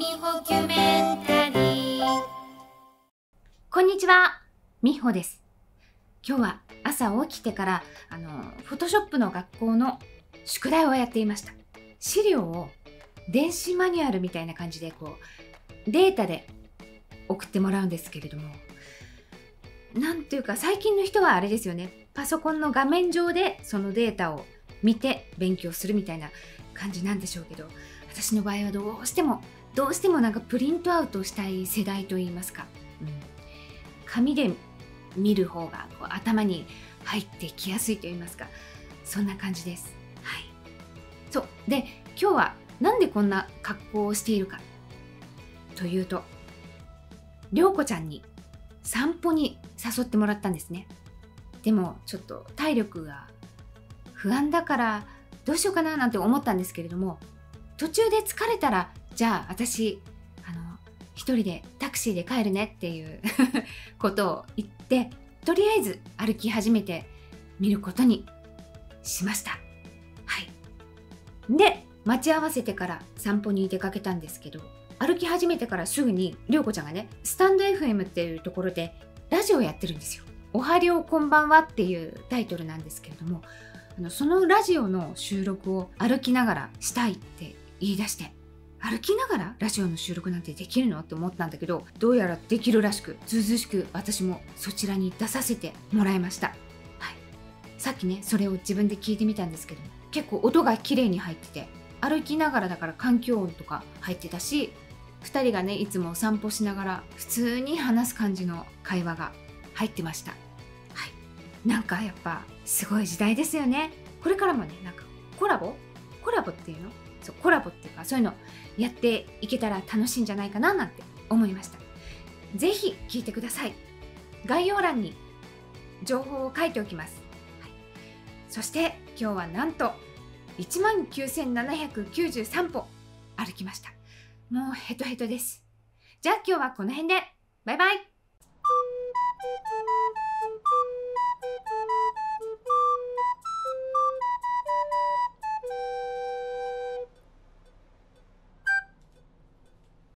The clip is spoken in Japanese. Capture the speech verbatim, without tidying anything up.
みほキュメンタリー。 こんにちは、みほです。今日は朝起きてからあのフォトショップの学校の宿題をやっていました。資料を電子マニュアルみたいな感じでこうデータで送ってもらうんですけれども、なんていうか最近の人はあれですよね、パソコンの画面上でそのデータを見て勉強するみたいな感じなんでしょうけど、私の場合はどうしてもどうしてもなんかプリントアウトしたい世代といいますか、うん、紙で見る方がこう頭に入ってきやすいといいますか、そんな感じです。はい。そうで、今日はなんでこんな格好をしているかというと、りょうこちゃんに散歩に誘ってもらったんですね。でもちょっと体力が不安だからどうしようかななんて思ったんですけれども、途中で疲れたらじゃあ私あの一人でタクシーで帰るねっていうことを言って、とりあえず歩き始めてみることにしました。はい。で、待ち合わせてから散歩に出かけたんですけど、歩き始めてからすぐにりょうこちゃんがね、スタンド エフエム っていうところでラジオをやってるんですよ。おはりょうこんばんはっていうタイトルなんですけれども、あのそのラジオの収録を歩きながらしたいって言い出して、歩きながらラジオの収録なんてできるのって思ったんだけど、どうやらできるらしく、ずうずうしく私もそちらに出させてもらいました。はい。さっきね、それを自分で聞いてみたんですけど、結構音が綺麗に入ってて、歩きながらだから環境音とか入ってたし、ふたりがね、いつもお散歩しながら普通に話す感じの会話が入ってました。はい。なんかやっぱすごい時代ですよね。これからもね、なんかコラボコラボっていうのそうコラボっていうか、そういうのやっていけたら楽しいんじゃないかななんて思いました。ぜひ聞いてください。概要欄に情報を書いておきます。はい、そして今日はなんといちまんきゅうせんななひゃくきゅうじゅうさんぽ歩きました。もうヘトヘトです。じゃあ今日はこの辺で。バイバイ。